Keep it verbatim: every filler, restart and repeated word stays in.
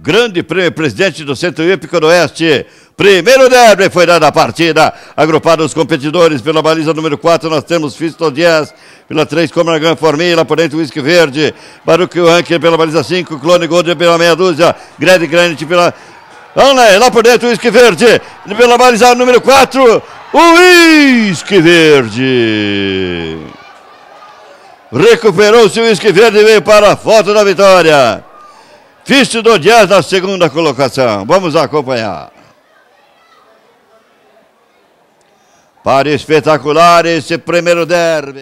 Grande Prêmio Presidente do Centro Hípico do Oeste. Primeiro derby foi dada a partida. Agrupados os competidores pela baliza número quatro, nós temos Fisto Dias. Pela três, Comergan Formila. Por dentro, Whisky Verde. Baruch Ranker pela baliza cinco. Clone Gold pela meia dúzia. Greg Granite pela... Vamos lá, lá por dentro, Whisky Verde. Pela baliza número quatro, o Whisky Verde. Recuperou-se o Whisky Verde e veio para a foto da vitória. Fisto do Dias na segunda colocação. Vamos acompanhar. Para espetacular esse primeiro derby.